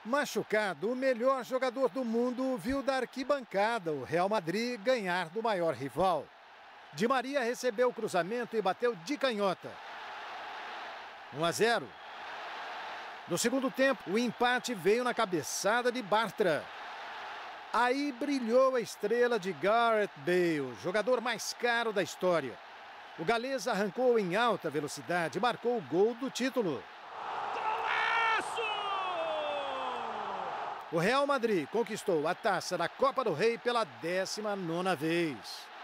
Machucado, o melhor jogador do mundo viu da arquibancada o Real Madrid ganhar do maior rival. Di Maria recebeu o cruzamento e bateu de canhota. 1-0. No segundo tempo, o empate veio na cabeçada de Bartra. Aí brilhou a estrela de Gareth Bale, jogador mais caro da história. O galês arrancou em alta velocidade e marcou o gol do título. O Real Madrid conquistou a taça da Copa do Rei pela 19ª vez.